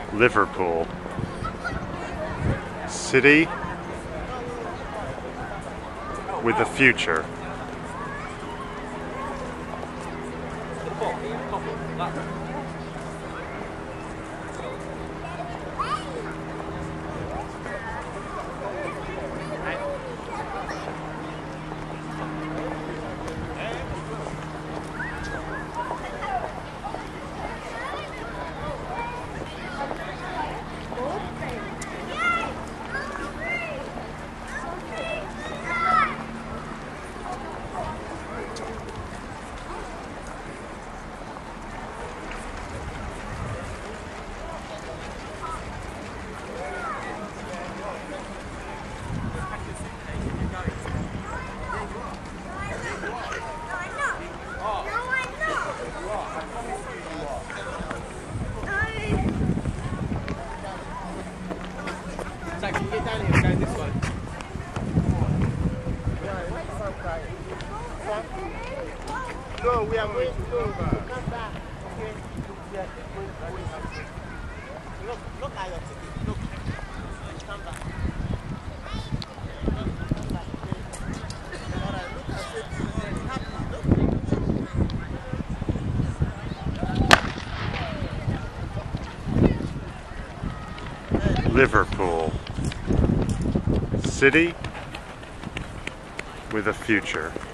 Liverpool. City with a future. Zach, can you get down here and go this way? No, we are going to go back. Come back. Okay. Look at your ticket. Look. Come back. Liverpool. City with a future.